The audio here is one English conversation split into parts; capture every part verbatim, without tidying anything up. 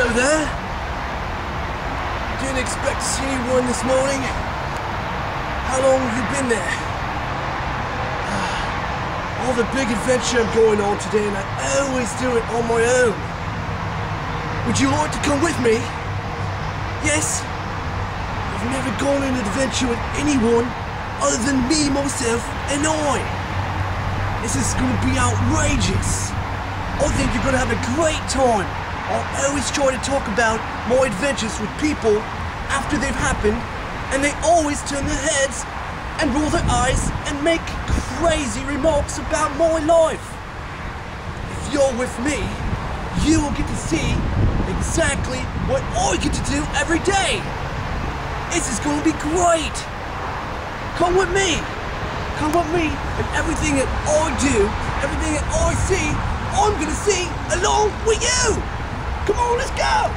there. Didn't expect to see anyone this morning. How long have you been there? All the big adventure I'm going on today, and I always do it on my own. Would you like to come with me? Yes? I've never gone on an adventure with anyone other than me, myself, and I. This is going to be outrageous. I think you're going to have a great time. I always try to talk about my adventures with people after they've happened, and they always turn their heads and roll their eyes and make crazy remarks about my life. If you're with me, you will get to see exactly what I get to do every day. This is going to be great. Come with me. Come with me, and everything that I do, everything that I see, I'm going to see along with you. Come on, let's go.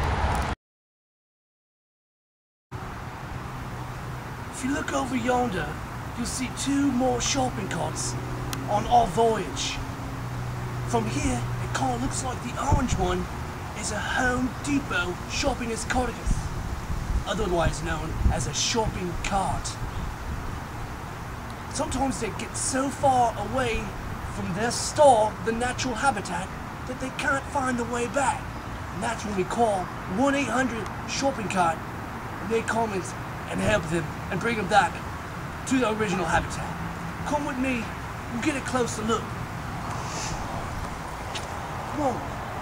If you look over yonder, you'll see two more shopping carts on our voyage. From here, it kind of looks like the orange one is a Home Depot shopping escargot, otherwise known as a shopping cart. Sometimes they get so far away from their store, the natural habitat, that they can't find the way back. And that's when we call one eight hundred shopping cart, and they come and and help them and bring them back to the original habitat. Come with me, we'll get a closer look. Come on.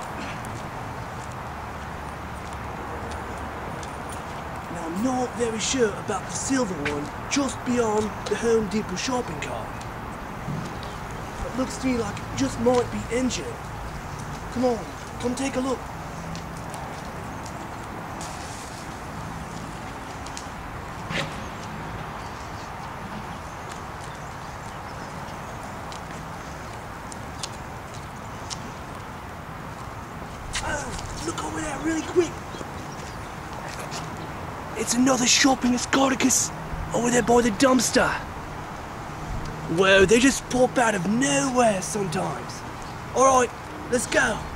Now I'm not very sure about the silver one just beyond the Home Depot shopping cart. It looks to me like it just might be injured. Come on, come take a look. Look over there really quick. It's another shopping escargot over there by the dumpster. Whoa, they just pop out of nowhere sometimes. Alright, let's go.